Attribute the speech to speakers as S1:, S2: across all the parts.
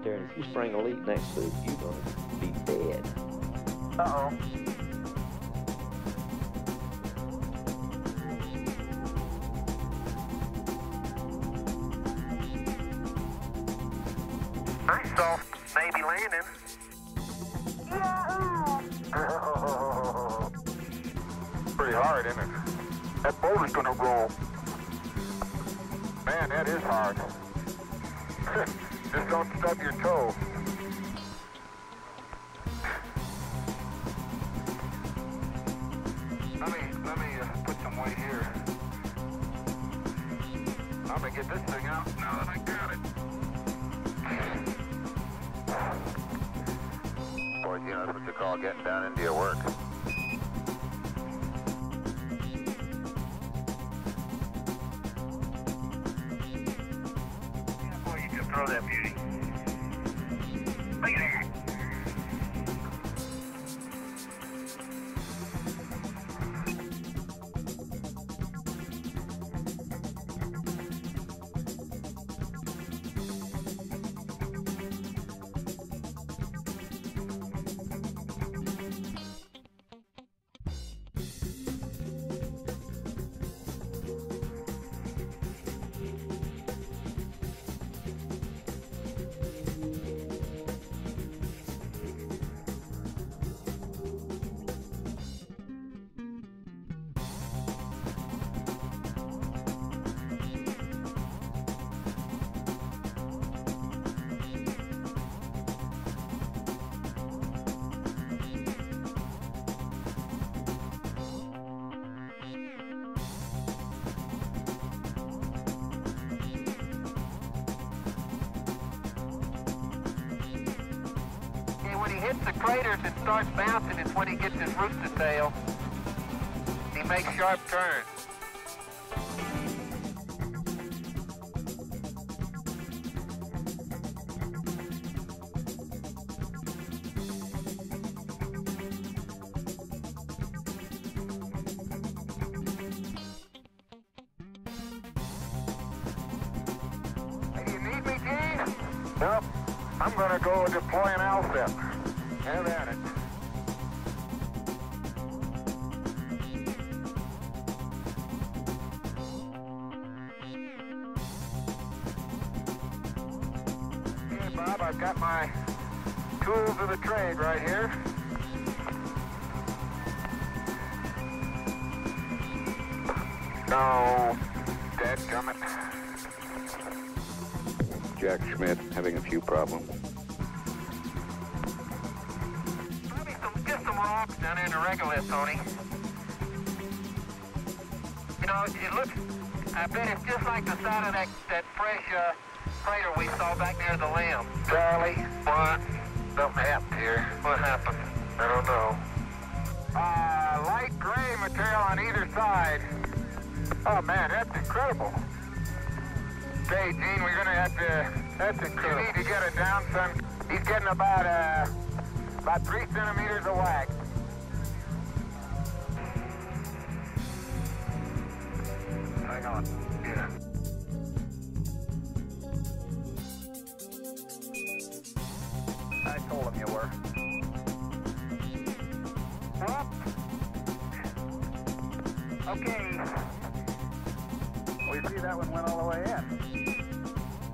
S1: right there, and if you spring a leak next to it, you're going to be dead.
S2: Uh-oh. Nice soft baby landing. Pretty hard, isn't it? That boat is gonna roll. Man, that is hard. Just don't stub your toe. Let me put some weight here. I'm gonna get this thing out now that I got it. Boys, you know, that's what you call getting down into your work. Boy, you just throw that beauty. Look at that. When he hits the craters and starts bouncing, it's when he gets his rooster tail. He makes sharp turns. Hey, you need me, Gene? Nope. I'm gonna go deploy an outfit. Have at it. Okay, Bob, I've got my tools of the trade right here. No, dadgummit.
S3: Jack Schmidt having a few problems.
S2: Get some rocks down there in the regolith, Tony. You know, it looks, I bet it's just like the side of that fresh crater we saw back near the limb. Charlie, what? Something happened here. What happened? I don't know. Light gray material on either side. Oh man, that's incredible. Okay, Gene, we're gonna have to, that's incredible. You need to get it down, son. He's getting about 3 centimeters of wax. Hang on. Yeah. I told him you were. Whoop. Okay. We see that one went all the way in.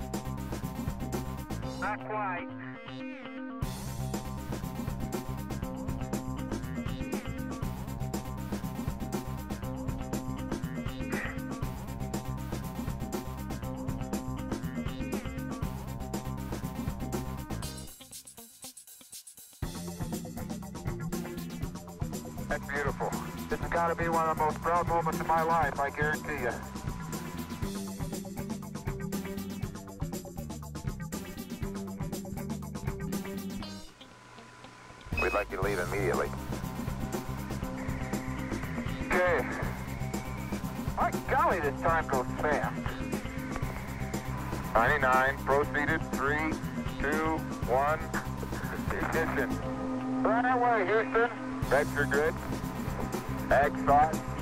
S2: Not quite. That's beautiful. This has got to be one of the most proud moments of my life, I guarantee you. We'd like you to leave immediately. Okay. My golly, this time goes fast. 99, proceeded, 3, 2, 1, ignition. Right away, Houston. Vector grid. Ag 5.